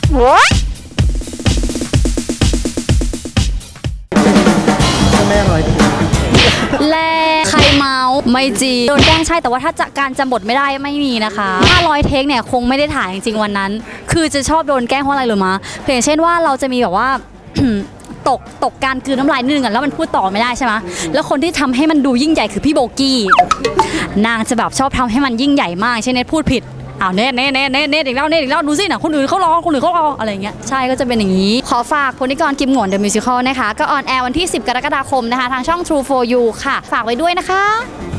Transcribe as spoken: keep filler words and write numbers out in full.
แม่ร้อยแลใครเมาไม่จีโดนแกล้งใช่แต่ว่าถ้าจะการจำบทไม่ได้ไม่มีนะคะถ้าร้อยเทคเนี่ยคงไม่ได้ถ่ายจริงๆวันนั้นคือจะชอบโดนแกล้งเพราะอะไรหรือมาเพียงเช่นว่าเราจะมีแบบว่า ตกตกการคืนน้ำลายนิดนึงแล้วมันพูดต่อไม่ได้ใช่ไหมแล้วคนที่ทำให้มันดูยิ่งใหญ่คือพี่โบกี้นางจะแบบชอบทำให้มันยิ่งใหญ่มากเช่นเน็ตพูดผิดอ้าวเน็ตเน็ตเน็ตเน็ตเน็ตอีกแล้วเน็ตอีกแล้วดูสินะคนอื่นเขารอคนอื่นเขารออะไรเงี้ยใช่ก็จะเป็นอย่างนี้ขอฝากพลนิกรกิมหงวนเดอะมิวสิคลนะคะก็ออนแอร์วันที่สิบกรกฎาคมนะคะทางช่อง True โฟร์ ยู ค่ะฝากไว้ด้วยนะคะ